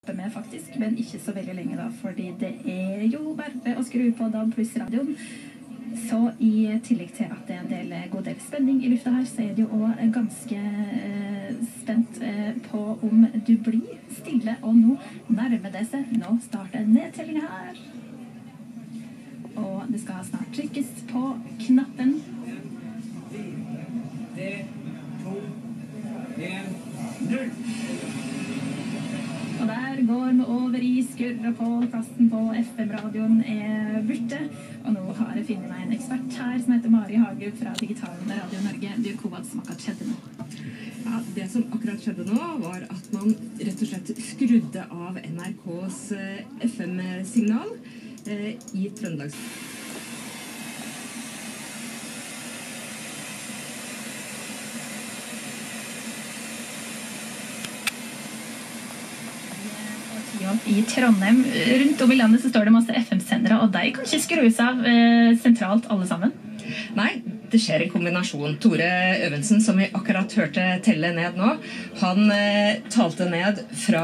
med faktisk, men ikke så veldig lenge da, fordi det jo bare å skru på DAB pluss radioen. Så i tillegg til at det en god del spenning i lufta her, så det jo også ganske spent på om du blir stille, og nå nærmer det seg. Nå starter nedtellingen her. Og det skal snart trykkes på knappen. 3, 2, 1, 0. Og der går vi over i skurr, og på plassen på FM-radioen borte. Og nå har jeg funnet meg en ekspert her som heter Mari Hagerup fra Digital Radio Norge. Du, hva som akkurat skjedde nå? Ja, det som akkurat skjedde nå var at man rett og slett skrudde av NRKs FM-signal i Trøndelag. I Trondheim, rundt om i landet så står det masse FM-sendere, og de kan ikke skrus av sentralt alle sammen? Nei, det skjer en kombinasjon. Tore Øvensen, som vi akkurat hørte telle ned nå, han talte ned fra...